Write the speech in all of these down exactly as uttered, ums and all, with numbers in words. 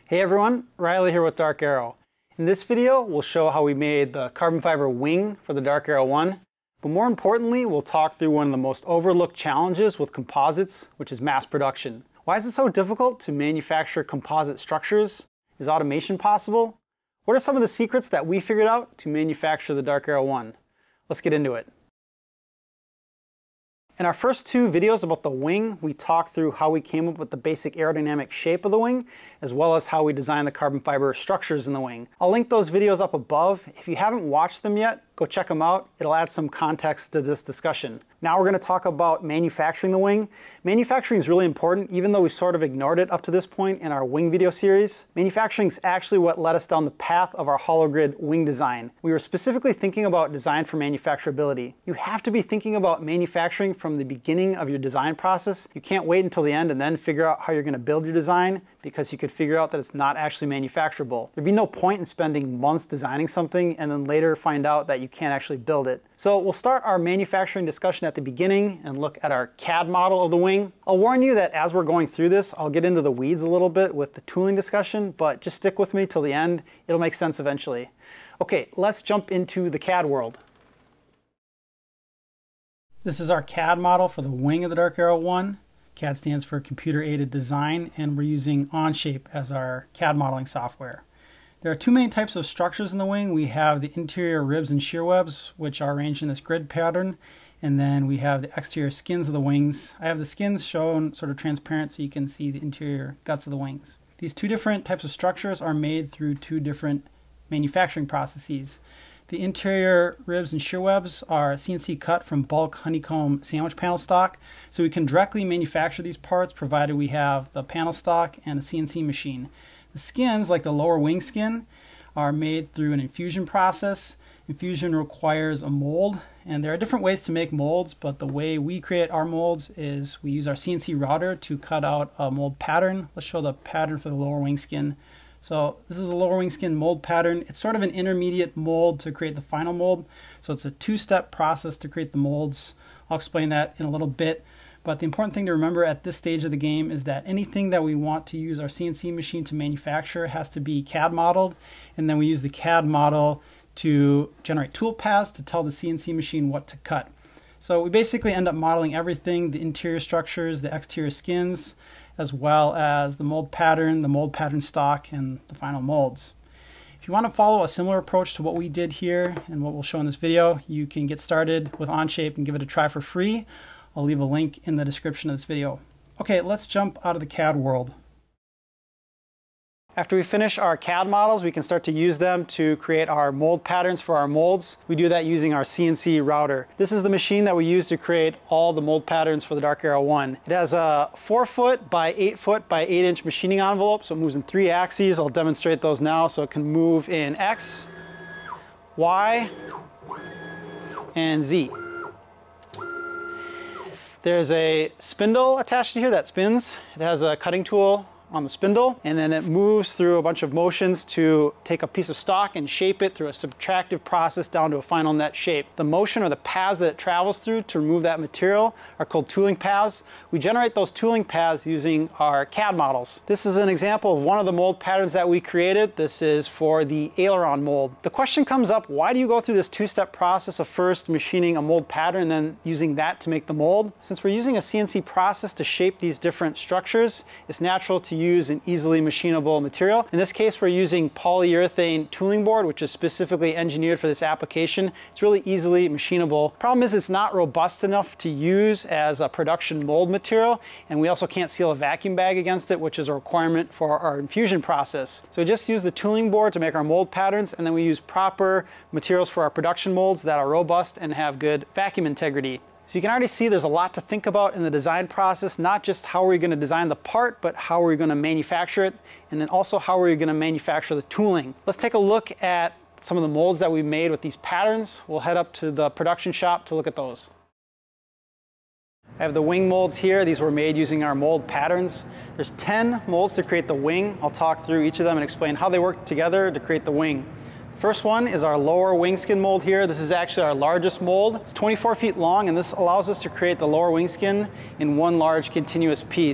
Hey everyone, Riley here with DarkAero. In this video, we'll show how we made the carbon fiber wing for the DarkAero one, but more importantly, we'll talk through one of the most overlooked challenges with composites, which is mass production. Why is it so difficult to manufacture composite structures? Is automation possible? What are some of the secrets that we figured out to manufacture the DarkAero one? Let's get into it. In our first two videos about the wing, we talked through how we came up with the basic aerodynamic shape of the wing, as well as how we designed the carbon fiber structures in the wing. I'll link those videos up above. If you haven't watched them yet, go check them out. It'll add some context to this discussion. Now we're going to talk about manufacturing the wing. Manufacturing is really important, even though we sort of ignored it up to this point in our wing video series. Manufacturing is actually what led us down the path of our hollow grid wing design. We were specifically thinking about design for manufacturability. You have to be thinking about manufacturing from the beginning of your design process. You can't wait until the end and then figure out how you're going to build your design, because you could figure out that it's not actually manufacturable. There'd be no point in spending months designing something and then later find out that you can't actually build it. So we'll start our manufacturing discussion at the beginning and look at our C A D model of the wing. I'll warn you that as we're going through this, I'll get into the weeds a little bit with the tooling discussion, but just stick with me till the end. It'll make sense eventually. Okay, let's jump into the C A D world. This is our C A D model for the wing of the DarkAero one. C A D stands for Computer Aided Design, and we're using Onshape as our C A D modeling software. There are two main types of structures in the wing. We have the interior ribs and shear webs, which are arranged in this grid pattern, and then we have the exterior skins of the wings. I have the skins shown sort of transparent so you can see the interior guts of the wings. These two different types of structures are made through two different manufacturing processes. The interior ribs and shear webs are C N C cut from bulk honeycomb sandwich panel stock, so we can directly manufacture these parts provided we have the panel stock and a C N C machine. The skins, like the lower wing skin, are made through an infusion process. Infusion requires a mold, and there are different ways to make molds, but the way we create our molds is we use our C N C router to cut out a mold pattern. Let's show the pattern for the lower wing skin. So this is the lower wing skin mold pattern. It's sort of an intermediate mold to create the final mold. So it's a two-step process to create the molds. I'll explain that in a little bit. But the important thing to remember at this stage of the game is that anything that we want to use our C N C machine to manufacture has to be C A D modeled, and then we use the C A D model to generate tool paths to tell the C N C machine what to cut. So we basically end up modeling everything: the interior structures, the exterior skins, as well as the mold pattern, the mold pattern stock, and the final molds. If you want to follow a similar approach to what we did here and what we'll show in this video, you can get started with Onshape and give it a try for free. I'll leave a link in the description of this video. Okay, let's jump out of the C A D world. After we finish our C A D models, we can start to use them to create our mold patterns for our molds. We do that using our C N C router. This is the machine that we use to create all the mold patterns for the DarkAero one. It has a four foot by eight foot by eight inch machining envelope, so it moves in three axes. I'll demonstrate those now. So it can move in X, Y, and Z. There's a spindle attached to here that spins. It has a cutting tool on the spindle, and then it moves through a bunch of motions to take a piece of stock and shape it through a subtractive process down to a final net shape. The motion or the paths that it travels through to remove that material are called tooling paths. We generate those tooling paths using our C A D models. This is an example of one of the mold patterns that we created. This is for the aileron mold. The question comes up, why do you go through this two-step process of first machining a mold pattern and then using that to make the mold? Since we're using a C N C process to shape these different structures, it's natural to use an easily machinable material. In this case, we're using polyurethane tooling board, which is specifically engineered for this application. It's really easily machinable. Problem is, it's not robust enough to use as a production mold material, and we also can't seal a vacuum bag against it, which is a requirement for our infusion process. So we just use the tooling board to make our mold patterns, and then we use proper materials for our production molds that are robust and have good vacuum integrity. So you can already see there's a lot to think about in the design process, not just how are we going to design the part, but how are we going to manufacture it, and then also how are we going to manufacture the tooling. Let's take a look at some of the molds that we've made with these patterns. We'll head up to the production shop to look at those. I have the wing molds here. These were made using our mold patterns. There's ten molds to create the wing. I'll talk through each of them and explain how they work together to create the wing. First one is our lower wing skin mold here. This is actually our largest mold. It's twenty-four feet long, and this allows us to create the lower wing skin in one large continuous piece.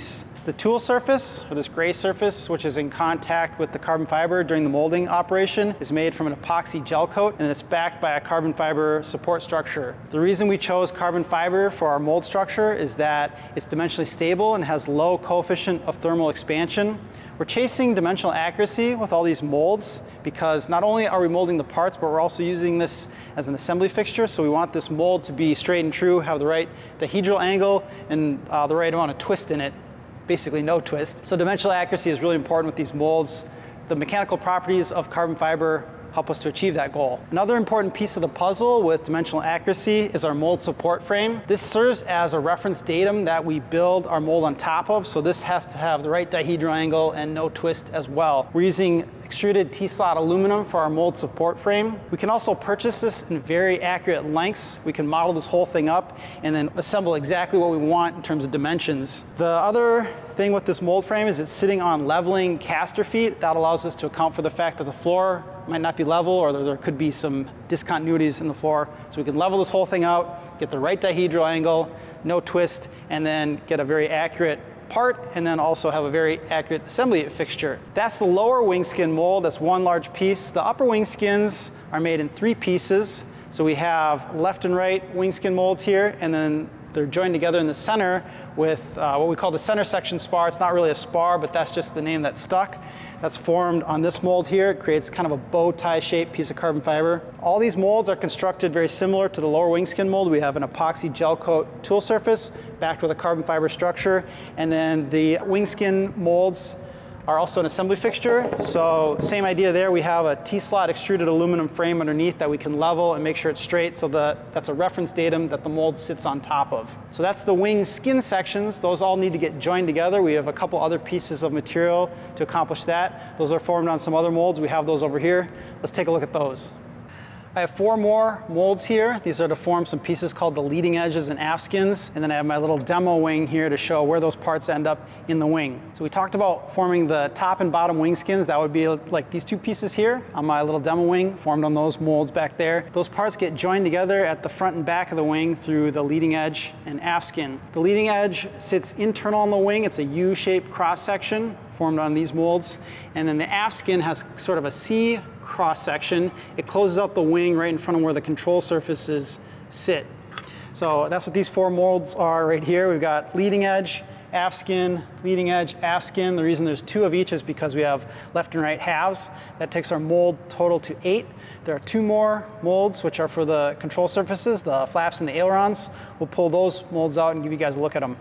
The tool surface, or this gray surface, which is in contact with the carbon fiber during the molding operation, is made from an epoxy gel coat, and it's backed by a carbon fiber support structure. The reason we chose carbon fiber for our mold structure is that it's dimensionally stable and has low coefficient of thermal expansion. We're chasing dimensional accuracy with all these molds because not only are we molding the parts, but we're also using this as an assembly fixture. So we want this mold to be straight and true, have the right dihedral angle, and uh, the right amount of twist in it. Basically no twist. So dimensional accuracy is really important with these molds. The mechanical properties of carbon fiber help us to achieve that goal. Another important piece of the puzzle with dimensional accuracy is our mold support frame. This serves as a reference datum that we build our mold on top of, so this has to have the right dihedral angle and no twist as well. We're using extruded T-slot aluminum for our mold support frame. We can also purchase this in very accurate lengths. We can model this whole thing up and then assemble exactly what we want in terms of dimensions. The other thing with this mold frame is it's sitting on leveling caster feet. That allows us to account for the fact that the floor might not be level, or there could be some discontinuities in the floor. So we can level this whole thing out, get the right dihedral angle, no twist, and then get a very accurate part, and then also have a very accurate assembly fixture. That's the lower wing skin mold. That's one large piece. The upper wing skins are made in three pieces. So we have left and right wing skin molds here, and then they're joined together in the center with uh, what we call the center section spar. It's not really a spar, but that's just the name that stuck. That's formed on this mold here. It creates kind of a bow tie shaped piece of carbon fiber. All these molds are constructed very similar to the lower wing skin mold. We have an epoxy gel coat tool surface backed with a carbon fiber structure. And then the wing skin molds are also an assembly fixture. So same idea there. We have a T-slot extruded aluminum frame underneath that we can level and make sure it's straight, so that that's a reference datum that the mold sits on top of. So that's the wing skin sections. Those all need to get joined together. We have a couple other pieces of material to accomplish that. Those are formed on some other molds. We have those over here. Let's take a look at those. I have four more molds here. These are to form some pieces called the leading edges and aft skins. And then I have my little demo wing here to show where those parts end up in the wing. So we talked about forming the top and bottom wing skins. That would be like these two pieces here on my little demo wing, formed on those molds back there. Those parts get joined together at the front and back of the wing through the leading edge and aft skin. The leading edge sits internal on the wing. It's a U-shaped cross section formed on these molds. And then the aft skin has sort of a C cross section. It closes out the wing right in front of where the control surfaces sit. So that's what these four molds are right here. We've got leading edge, aft skin, leading edge, aft skin. The reason there's two of each is because we have left and right halves. That takes our mold total to eight. There are two more molds which are for the control surfaces, the flaps and the ailerons. We'll pull those molds out and give you guys a look at them.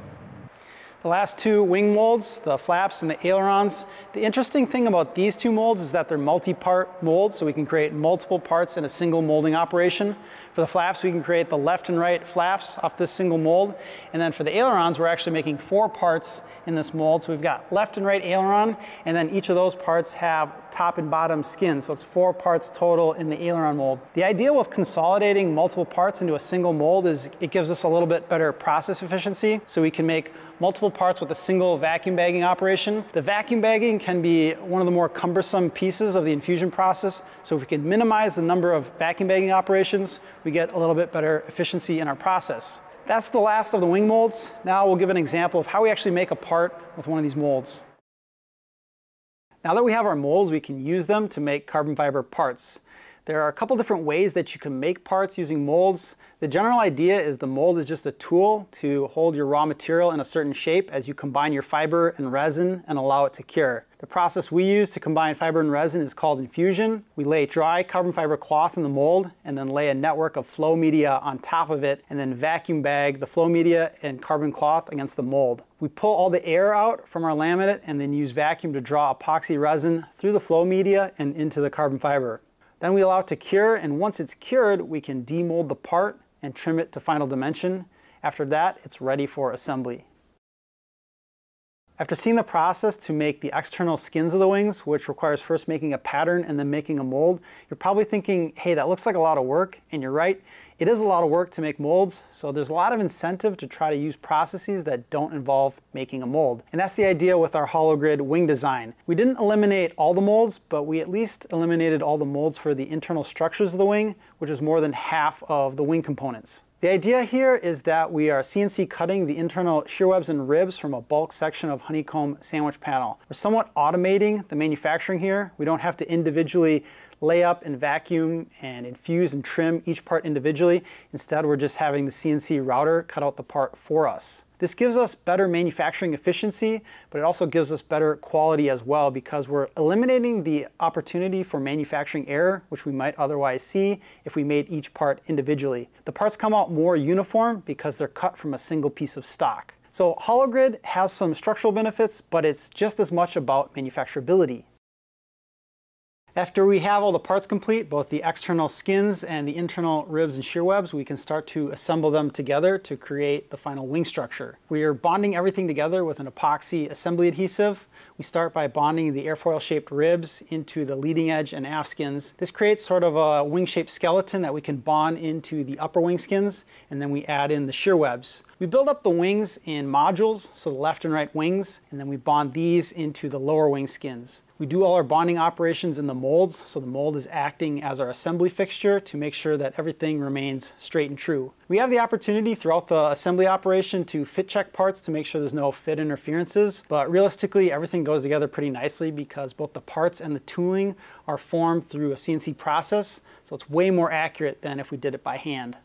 The last two wing molds, the flaps and the ailerons. The interesting thing about these two molds is that they're multi-part molds, so we can create multiple parts in a single molding operation. For the flaps, we can create the left and right flaps off this single mold. And then for the ailerons, we're actually making four parts in this mold. So we've got left and right aileron, and then each of those parts have top and bottom skin. So it's four parts total in the aileron mold. The idea with consolidating multiple parts into a single mold is it gives us a little bit better process efficiency. So we can make multiple parts with a single vacuum bagging operation. The vacuum bagging can be one of the more cumbersome pieces of the infusion process. So if we can minimize the number of vacuum bagging operations, we get a little bit better efficiency in our process. That's the last of the wing molds. Now we'll give an example of how we actually make a part with one of these molds. Now that we have our molds, we can use them to make carbon fiber parts. There are a couple different ways that you can make parts using molds. The general idea is the mold is just a tool to hold your raw material in a certain shape as you combine your fiber and resin and allow it to cure. The process we use to combine fiber and resin is called infusion. We lay dry carbon fiber cloth in the mold and then lay a network of flow media on top of it and then vacuum bag the flow media and carbon cloth against the mold. We pull all the air out from our laminate and then use vacuum to draw epoxy resin through the flow media and into the carbon fiber. Then we allow it to cure, and once it's cured, we can demold the part and trim it to final dimension. After that, it's ready for assembly. After seeing the process to make the external skins of the wings, which requires first making a pattern and then making a mold, you're probably thinking, hey, that looks like a lot of work, and you're right. It is a lot of work to make molds, so there's a lot of incentive to try to use processes that don't involve making a mold. And that's the idea with our hollow grid wing design. We didn't eliminate all the molds, but we at least eliminated all the molds for the internal structures of the wing, which is more than half of the wing components. The idea here is that we are C N C cutting the internal shear webs and ribs from a bulk section of honeycomb sandwich panel. We're somewhat automating the manufacturing here. We don't have to individually lay up and vacuum and infuse and trim each part individually. Instead, we're just having the C N C router cut out the part for us. This gives us better manufacturing efficiency, but it also gives us better quality as well because we're eliminating the opportunity for manufacturing error, which we might otherwise see if we made each part individually. The parts come out more uniform because they're cut from a single piece of stock. So HoloGrid has some structural benefits, but it's just as much about manufacturability. After we have all the parts complete, both the external skins and the internal ribs and shear webs, we can start to assemble them together to create the final wing structure. We are bonding everything together with an epoxy assembly adhesive. We start by bonding the airfoil-shaped ribs into the leading edge and aft skins. This creates sort of a wing-shaped skeleton that we can bond into the upper wing skins, and then we add in the shear webs. We build up the wings in modules, so the left and right wings, and then we bond these into the lower wing skins. We do all our bonding operations in the molds, so the mold is acting as our assembly fixture to make sure that everything remains straight and true. We have the opportunity throughout the assembly operation to fit check parts to make sure there's no fit interferences, but realistically everything goes together pretty nicely because both the parts and the tooling are formed through a C N C process, so it's way more accurate than if we did it by hand.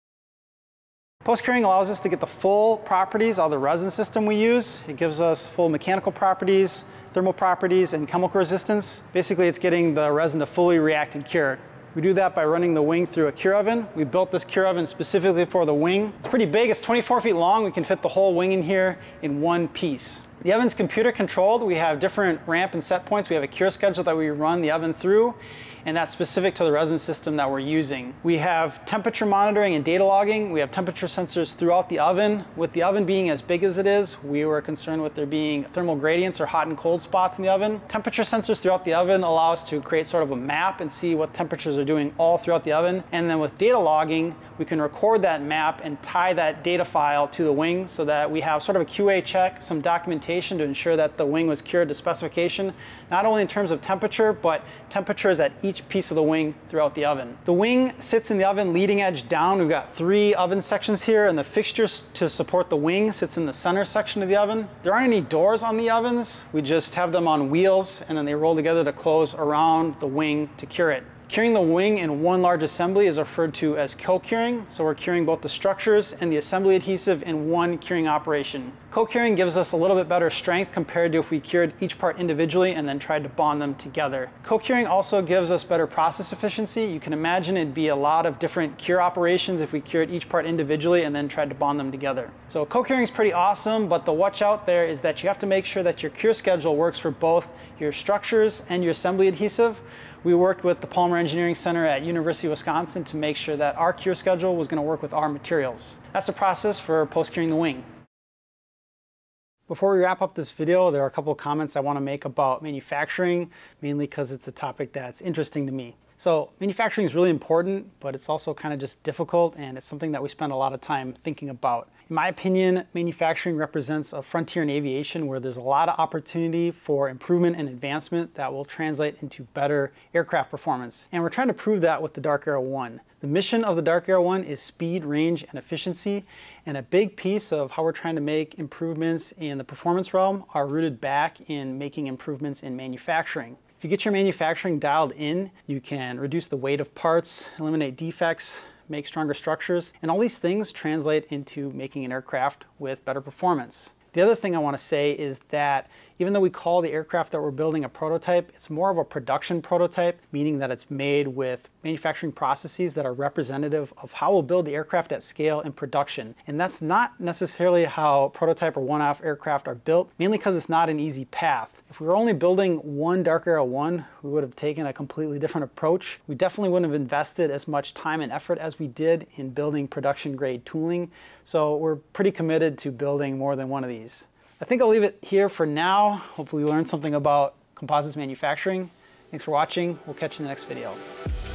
Post-curing allows us to get the full properties of the resin system we use. It gives us full mechanical properties, thermal properties, and chemical resistance. Basically, it's getting the resin to fully react and cure. We do that by running the wing through a cure oven. We built this cure oven specifically for the wing. It's pretty big, it's twenty-four feet long. We can fit the whole wing in here in one piece. The oven's computer controlled. We have different ramp and set points. We have a cure schedule that we run the oven through, and that's specific to the resin system that we're using. We have temperature monitoring and data logging. We have temperature sensors throughout the oven. With the oven being as big as it is, we were concerned with there being thermal gradients or hot and cold spots in the oven. Temperature sensors throughout the oven allow us to create sort of a map and see what temperatures are doing all throughout the oven. And then with data logging, we can record that map and tie that data file to the wing so that we have sort of a Q A check, some documentation to ensure that the wing was cured to specification, not only in terms of temperature, but temperatures at each piece of the wing throughout the oven. The wing sits in the oven leading edge down. We've got three oven sections here, and the fixtures to support the wing sits in the center section of the oven. There aren't any doors on the ovens. We just have them on wheels, and then they roll together to close around the wing to cure it. Curing the wing in one large assembly is referred to as co-curing, so we're curing both the structures and the assembly adhesive in one curing operation. Co-curing gives us a little bit better strength compared to if we cured each part individually and then tried to bond them together. Co-curing also gives us better process efficiency. You can imagine it'd be a lot of different cure operations if we cured each part individually and then tried to bond them together. So co-curing is pretty awesome, but the watch out there is that you have to make sure that your cure schedule works for both your structures and your assembly adhesive. We worked with the Polymer Engineering Center at University of Wisconsin to make sure that our cure schedule was going to work with our materials. That's the process for post-curing the wing. Before we wrap up this video, there are a couple of comments I want to make about manufacturing, mainly because it's a topic that's interesting to me. So manufacturing is really important, but it's also kind of just difficult, and it's something that we spend a lot of time thinking about. In my opinion, manufacturing represents a frontier in aviation where there's a lot of opportunity for improvement and advancement that will translate into better aircraft performance. And we're trying to prove that with the DarkAero one. The mission of the DarkAero one is speed, range, and efficiency, and a big piece of how we're trying to make improvements in the performance realm are rooted back in making improvements in manufacturing. If you get your manufacturing dialed in, you can reduce the weight of parts, eliminate defects, make stronger structures, and all these things translate into making an aircraft with better performance. The other thing I want to say is that even though we call the aircraft that we're building a prototype, it's more of a production prototype, meaning that it's made with manufacturing processes that are representative of how we'll build the aircraft at scale in production. And that's not necessarily how prototype or one-off aircraft are built, mainly because it's not an easy path. If we were only building one DarkAero one, we would have taken a completely different approach. We definitely wouldn't have invested as much time and effort as we did in building production grade tooling. So we're pretty committed to building more than one of these. I think I'll leave it here for now. Hopefully you learned something about composites manufacturing. Thanks for watching. We'll catch you in the next video.